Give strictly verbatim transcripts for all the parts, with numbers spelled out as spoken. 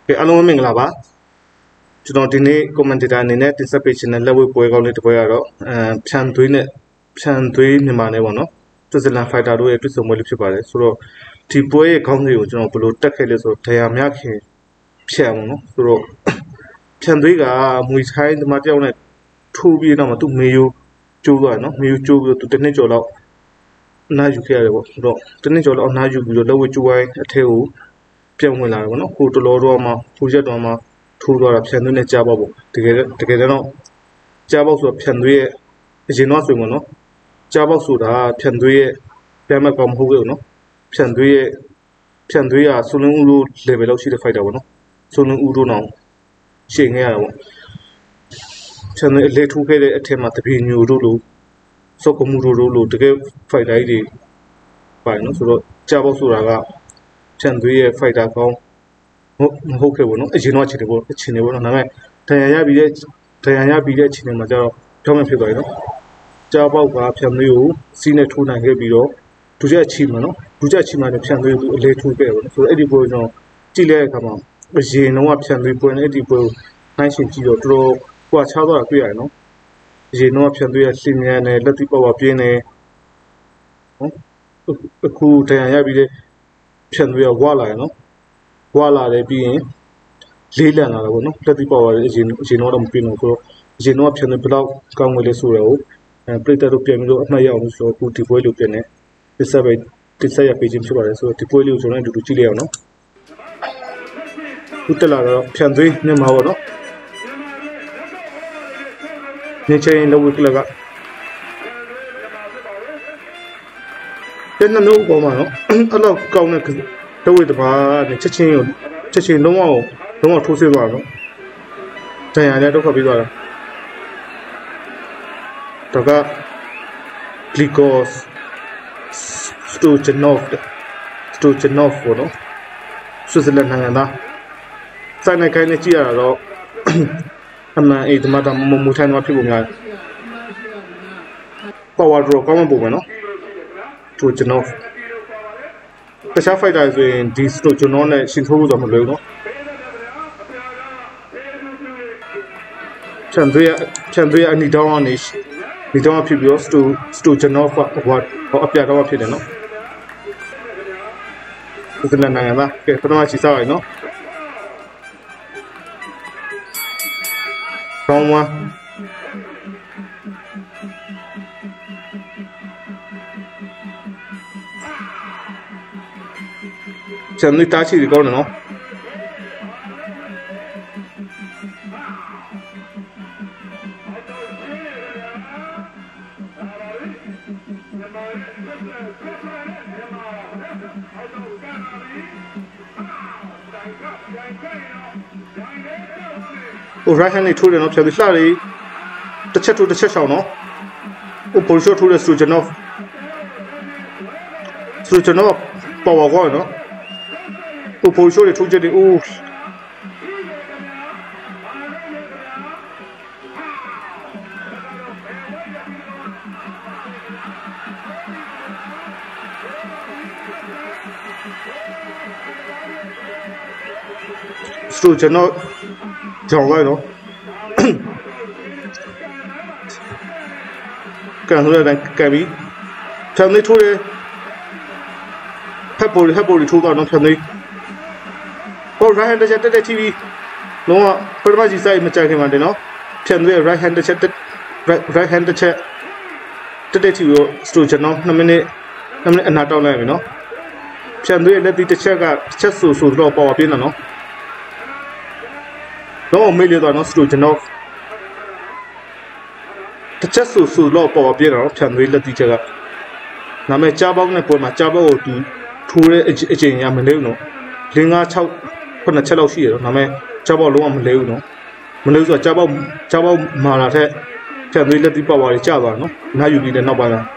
ကဲအားလုံးမင်္ဂလာပါကျွန်တော်ဒီနေ့ commentator အနေနဲ့တင်ဆက်ပေးချင်တဲ့လက်ဝဲပွဲကောင်းလေးတစ်ပွဲကတော့အဲဖြန်သွေးနဲ့ဖြန်သွေးမြန်မာနဲ့ပေါ့နော်ဆွစ်ဇာလန်ဖိုက်တာတို့ရဲ့တွေ့ဆုံပွဲလေးဖြစ်ပါတယ်ဆိုတော့ဒီပွဲရဲ့ခေါင်းစဉ်ကိုကျွန်တော်ဘယ်လိုတက်ခဲ့လဲဆိုတော့ဒရာမြခင်ဖြန်ပေါ့နော်ဆိုတော့ဖြန်သွေးကမွေထိုင်းသမားတယောက်နဲ့ထိုးပြီးတော့မှသူ့မေယိုကျိုးသွားတယ်နော်မေယိုကျိုးပြီးတော့သူတစ်နှစ်ကျော်လောက်နားယူခဲ့ရတယ်ပေါ့ဆိုတော့တစ်နှစ်ကျော်လောက်နားယူပြီးတော့လက်ဝဲကျိုးဝိုင်းအထဲကိုပြန်ဝင်လာတယ်ပေါ့နော်ဟိုတလောတော့မှဟိုရက်တော့မှထိုးသွားတာဖြန်သွေးနဲ့ကြားပေါက်ပေါ့တကယ်တကယ်တော့ကြားပေါက်ဆိုတော့ဖြန်သွေးရဲ့အရင်တော့ဆိုရင်ပေါ့နော်ကြားပေါက်ဆိုတာဖြန်သွေးရဲ့ပြန်မကောင်းမဟုတ်ဘူးနော်ဖြန်သွေးရဲ့ဖြန်သွေးကဆိုလင်းဦးတို့ level လောက်ရှိတဲ့ fighter ပေါ့နော်ဆိုလင်းဦးတို့တော့ရှင်းခဲ့ရတာပေါ့ဖြန်သွေးအလေထိုးခဲ့တဲ့အထက်မှာတပည့်ညိုတို့လိုစောကမှုတို့လိုတကယ် fighter တွေပါတယ်နော်ဆိုတော့ကြားပေါက်ဆိုတာကဖြန်သွေးရဲ့ fighter ကောင်းဟုတ်မဟုတ်ခဲ့ဘူးနော်အရင်တော့အခြေအနေပေါ့အခြေအနေပေါ့နော်ဒါပေမဲ့ဒဏ်ရာရပြီးတဲ့ဒဏ်ရာရပြီးတဲ့အခြေအနေမှာကျတော့ကြောက်မှဖြစ်သွားပြီနော်ကြားပေါက်ကဖြန်သွေးကိုစီးနဲ့ထိုးနိုင်ခဲ့ပြီးတော့ဒုတိယချီမှာနော်ဒုတိယချီမှာလည်းဖြန်သွေးကိုအလဲထိုးခဲ့တယ်ပေါ့နော်ဆိုတော့အဲ့ဒီပွဲကိုကျွန်တော်ကြည့်လိုက်တဲ့အခါမှာအရင်တော့ဖြန်သွေးပွဲနဲ့အဲ့ဒီပွဲကိုနှိုင်းယှဉ်ကြည့်တော့တော်တော်ကွာခြားသွားတာတွေ့ရတယ်နော်အရင်တော့ဖြန်သွေးကရှင်းမြန်တယ်လက်သီးပေါက်ပါပြင်းတယ်နော်အခုဒဏ်ရာရပြီးတဲ့ဖြန်သွေးကဝလာတယ်နော်ဝလာတယ်ပြီးရင်လေးလံလာတာပေါ့နော်လက်သီးပေါက်ရတယ်အရင်အရင်တော့မပြင်းတော့ဆိုတော့အရင်တော့ဖြန်သွေးဘယ်လောက်ကောင်းဝင်လဲဆိုတော့အဲပရိသတ်တို့ပြန်ပြီးတော့အမှတ်ရအောင်ဆိုတော့အခုဒီပွဲလို့ပြန်နေဒီဆက်ပဲဒီဆက်ရပေးခြင်းဖြစ်ပါတယ်ဆိုတော့ဒီပွဲလေးကိုကျွန်တော်တို့အတူတူကြည့်လိုက်အောင်နော်ခုတက်လာတော့ဖြန်သွေးမြန်မာပေါ့နော်နေချင်းလောဝကလကတဲ့နှမျိုးပေါ်မှာနော်အဲ့လောက်ကောင်းတဲ့တဝိတပါနဲ့ချက်ချင်းကိုချက်ချင်းလုံးဝလုံးဝထိုးဆင်းသွားတော့တန်ရတဲ့ဒုက္ခပြီးသွားတာတော့က Glikos Stojanov Stojanov ပေါ့နော်ဆွစ်ဇာလန်နိုင်ငံသားစိုက်နေခိုင်းနေကြည့်ရတာတော့အမှန်အေးဒီမှာတော့မမူထိုင်းတော့ဖြစ်ပုံများပေါ်ဝါဒရောကောင်းမပုံပဲနော်Stojanovတခြား fighter ဆိုရင်ဒီ Stojanov နဲ့ရှင်ထိုးလို့တော့မလွယ်ဘူးနော်ဖြန်သွေးဖြန်သွေးအနီတောင်းကနေဒီတောင်းဖြစ်ပြီးတော့ Sto Stojanov ကဟိုအပြတော့ဖြစ်တယ်နော်ဒီလိုနိုင်ငံသားကဲပထမရှိစားရနော်ကောင်းပါကျန်နေတာချီကောင်းတယ်နော်ဟို right hand နဲ့ထိုးတယ်နော်ဖြတ်ပြီးလှလေးတစ်ချက်ထိုးတစ်ချက်ရှောင်နော်ဟို position ထိုးတဲ့ Stojanov Stojanov ပေါ်ပေါ်ကောင်းနော်ဟို position တွေထိုးချက်တွေအိုးStojanovကြောင်လိုက်တော့ကန်ဆိုတဲ့ကံပြီးဖြန်သွေးထိုးတယ်ဟက်ပေါ်ဟက်ပေါ်ထိုးတော့နော်ဖြန်သွေးဟို right hand တစ်ချက်တက်တက်ချီပြီးလုံးဝပထမကြီးစိုက်မကြိုက်ခင်မှာတင်နော်ဖြန်သွေး right hand တစ်ချက်တက် right hand တစ်ချက်တက်တက်ချီပြီး Stojanov နှစ်မိနစ်နှစ်မိနစ်အနာတောက်လိုက်ပြီနော်ဖြန်သွေးလက်သီးတစ်ချက်ကတစ်ချက်ဆူဆူတော့ပေါ်ပြင်းတာနော်တော့မေးလို့တော့နော် Stojanov တစ်ချက်ဆူဆူတော့ပေါ်ပြင်းတာနော်ဖြန်သွေးလက်သီးချက်ကနာမည်ကြားပေါက်နဲ့ပေါ်မှာကြားပေါက်ကိုသူထိုးတဲ့အချိန်ရမလဲဘူးနော်၄၅၆ခုနှစ်ချက်လောက်ရှိရတော့နာမည်ကြားပေါက်လုံးဝမလဲဘူးနော်မလဲဘူးဆိုတော့ကြားပေါက်ကြားပေါက်မာလာတဲ့ဖြန်သွေးလက်သီးပေါက်ပါလေကျသွားနော်နားယူပြီးတဲ့နောက်ပိုင်းမှာ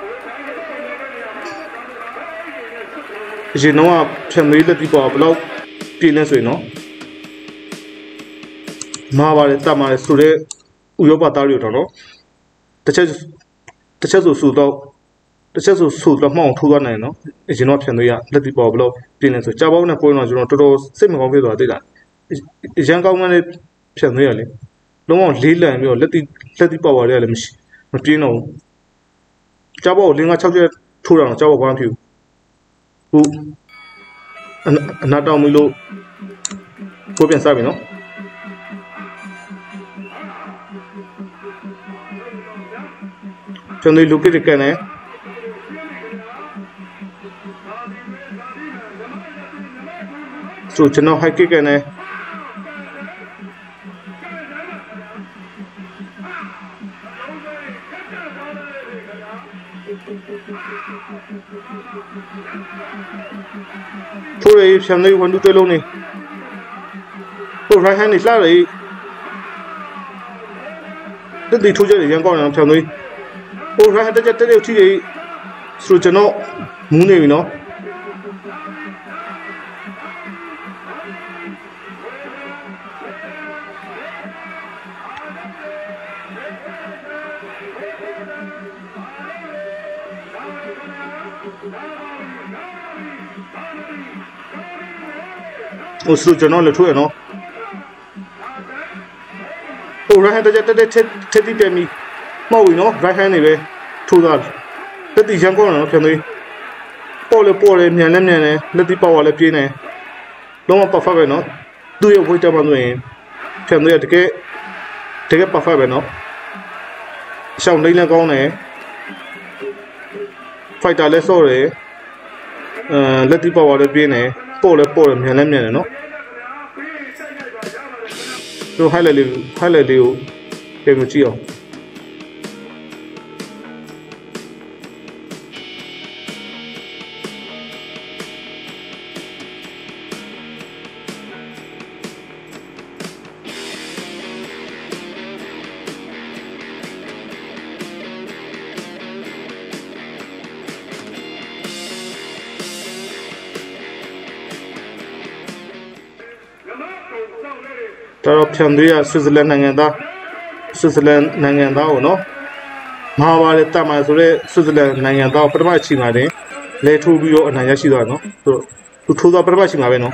အရင်တော့ဖြန်သွေးလက်သီးပေါက်ဘယ်လောက်ပြင်းလဲဆိုရင်နော်မာပါတယ်တတ်ပါတယ်ဆိုတဲ့ဥရောပသားတွေတော့နော်တစ်ချက်တစ်ချက်ဆိုဆိုတော့တစ်ချက်ဆိုဆိုတော့မှောင်ထိုးသွားနိုင်နော်အရင်တော့ဖြန်သွေးရလက်သီးပေါက်ဘယ်လောက်ပြင်းလဲဆိုကြားပေါက်နဲ့ပွဲတော့ကျွန်တော်တော်တော်စိတ်မကောင်းဖြစ်သွားသေးတာရန်ကောင်းမှလည်းဖြန်သွင်းရလေလုံးဝလေးလံပြီးတော့လက်တိလက်တိပေါက်ပါလေလည်းမရှိမပြင်းတော့ဘူးကြောက်ပေါ့လင်းက၆ချက်ထိုးတာတော့ကြောက်ပေါ့ဘာမှမဖြစ်ဘူးခုအနာတောင်းပြီလို့ကိုပြန်စားပြီနော်ကျွန်တော်လူကိတကန်နေဆိုကျွန်တော်ဟိုက်ကိကန်နေထိုးရဖြန်နေဝန်တူတဲလုံးနေဟို right hand နေလှရည်တက်တီထိုးကြရရန်ကောင်းတယ်ဖြန်နေဟို right hand တက်တက်တက်ထိရဆိုကျွန်တော်မူးနေပြီနော်ဟိုဆိုကျွန်တော်လည်းထိုးရနော်ဟို right hand တက်တက်တက်တက်တိတယ်မီမဟုတ်ဘူးနော် right hand နေပဲထိုးသားတက်တိရန်ကောင်းတယ်နော်ဖြန်သွေးပေါ်လေပေါ်လေမြန်လဲမြန်လဲလက်တိပေါက်ရလဲပြင်းနေလုံးဝ perfect ပဲနော်သူ့ရဲ့ weight တက်မှဆိုရင်ဖြန်သွေးတကယ်တကယ် perfect ပဲနော်ရှောင်းလိမ့်လဲကောင်းတယ် fighter လဲဆော့တယ်အဲလက်တိပေါက်ရလဲပြင်းနေပေါ်လေပေါ်လေမြန်လဲမြန်တယ်နော်တို့ highlight လေး highlight လေးကိုပြန်ကြည့်အောင်တော့ဖြန်သွေးရဆွစ်ဇာလန်နိုင်ငံသားဆွစ်ဇာလန်နိုင်ငံသားကိုနော်မဟာဘာလေတမန်ဆိုတဲ့ဆွစ်ဇာလန်နိုင်ငံသားပထမအချိန်မှာတင်လဲထိုးပြီးတော့အနိုင်ရရှိသွားနော်ဆိုတော့သူထိုးသွားပထမအချိန်မှာပဲနော်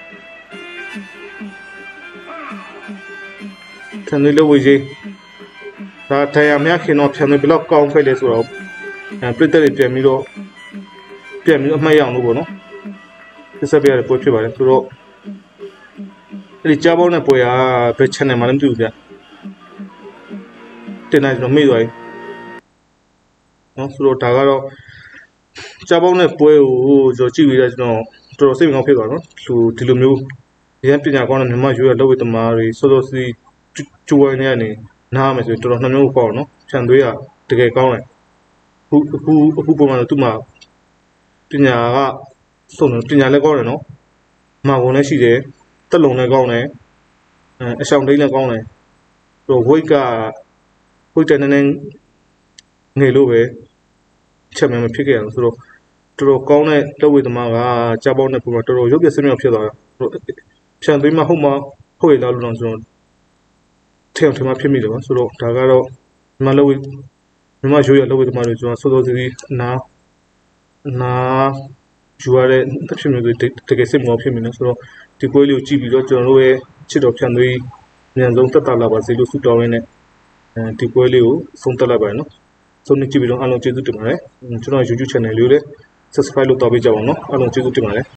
ဖြန်သွေးလို့ဝေးကြီးဒါတရားများခင်တော့ဖြန်သွေးဘယ်လောက်ကောင်းခဲ့လဲဆိုတော့အဲပြည့်တဲ့ပြန်ပြီးတော့ပြန်ပြီးအမှတ်ရအောင်လို့ပေါ့နော်ပြဆက်ပြရတဲ့ပွဲဖြစ်ပါတယ်ဆိုတော့အဲ့ဒီကြားပေါင်းတဲ့ပွဲကဘယ် channel မှာလည်းမသိဘူးဗျတင်နေကျွန်တော်မေ့သွားပြီနော်ဆိုတော့ဒါကတော့ကြားပေါင်းတဲ့ပွဲကိုကျွန်တော်ကြည့်ပြီးတော့ကျွန်တော်တော်တော်စိတ်ဝင်စားဖြစ်သွားနော်လူဒီလိုမျိုးရန်ပညာကောင်းတဲ့မြန်မာရွေးရလောက်ဝတ်သမားတွေစောစောစီကျိုးဝိုင်းနေနေနားမယ်ဆိုရင်တော်တော်နှမျိုးပေါ့နော်ဖြန်သွေးရတကယ်ကောင်းတယ်အခုအခုအခုပုံမှန်သူ့မှာပညာကစုံတယ်ပညာလည်းကောင်းတယ်နော်မာကုန်လည်းရှိတယ်တက်လုံလည်းကောင်းတယ်အဲအဆောင်တိတ်လည်းကောင်းတယ်ဆိုတော့ weight က weight တန်းနေငယ်လို့ပဲချက်မှမဖြစ်ခဲ့အောင်ဆိုတော့တော်တော်ကောင်းတဲ့လက်ဝဲသမားကကြားပေါင်းတဲ့ပုံမှာတော်တော်ရုပ်ပြစင်းမြောက်ဖြစ်သွားတာဆိုတော့ဖြန်သွေးမှဟုတ်မှဟုတ်ရလားလို့တော့ကျွန်တော်ထင်ထင်မှဖြစ်မိတယ်ပါဆိုတော့ဒါကတော့မြန်မာလက်ဝဲမြန်မာရိုးရလက်ဝဲသမားတွေကျွန်တော်စောစောစီးစီးနာနာယူရတဲ့ဖြစ်မျိုးတွေတကယ်စိတ်မကောင်းဖြစ်မိနေဆိုတော့ဒီပွဲလေးကိုကြည့်ပြီးတော့ကျွန်တော်တို့ရဲ့ချစ်တော်ဖြန်သွေးအမြန်ဆုံးတက်တာလာပါစေလို့ဆုတောင်းရင်းနဲ့အဲဒီပွဲလေးကိုဆုံးသက်လိုက်ပါရနော်ဆုံးနေကြည့်ပြီးတော့အားလုံးကျေးဇူးတင်ပါတယ်ကျွန်တော် YouTube channel လေးကိုလည်း subscribe လုပ်တော့ပေးကြပါဦးနော်အားလုံးကျေးဇူးတင်ပါတယ်